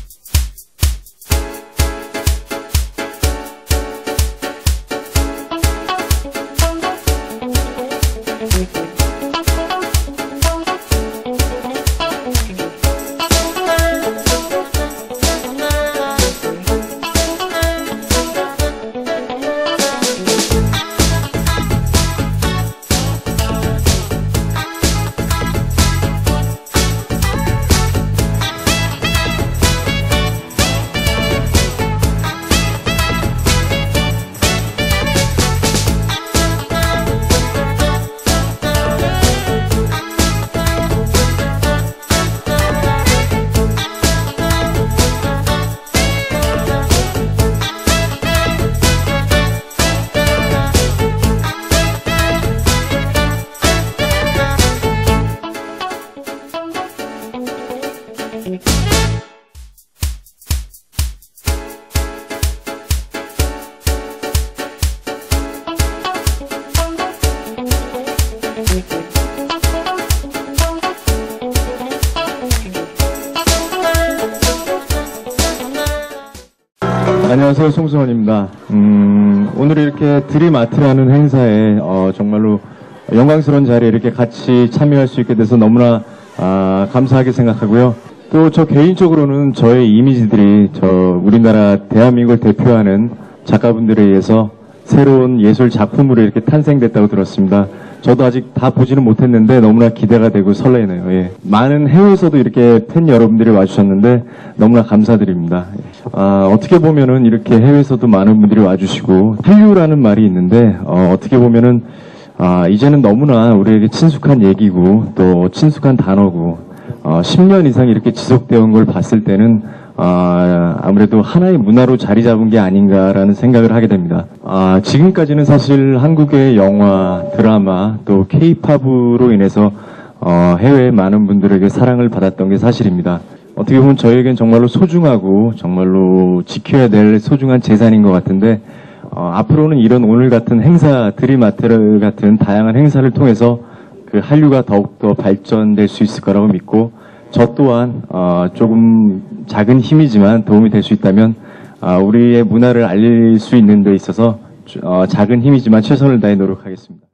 안녕하세요, 송승헌입니다. 오늘 이렇게 드림아트라는 행사에 정말로 영광스러운 자리에 이렇게 같이 참여할 수 있게 돼서 너무나 감사하게 생각하고요. 또 저 개인적으로는 저의 이미지들이 우리나라 대한민국을 대표하는 작가분들에 의해서 새로운 예술 작품으로 이렇게 탄생됐다고 들었습니다. 저도 아직 다 보지는 못했는데 너무나 기대가 되고 설레네요. 예. 많은 해외에서도 이렇게 팬 여러분들이 와주셨는데 너무나 감사드립니다. 어떻게 보면은 이렇게 해외에서도 많은 분들이 와주시고 한류라는 말이 있는데 어떻게 보면은 이제는 너무나 우리에게 친숙한 얘기고 또 친숙한 단어고 10년 이상 이렇게 지속되어 온 걸 봤을 때는 아무래도 하나의 문화로 자리 잡은 게 아닌가라는 생각을 하게 됩니다. 지금까지는 사실 한국의 영화, 드라마, 또 K-팝으로 인해서 해외의 많은 분들에게 사랑을 받았던 게 사실입니다. 어떻게 보면 저에겐 정말로 소중하고 정말로 지켜야 될 소중한 재산인 것 같은데 앞으로는 이런 오늘 같은 행사, 드림아트 같은 다양한 행사를 통해서 그 한류가 더욱더 발전될 수 있을 거라고 믿고 저 또한 조금 작은 힘이지만 도움이 될 수 있다면 우리의 문화를 알릴 수 있는 데 있어서 작은 힘이지만 최선을 다해 노력하겠습니다.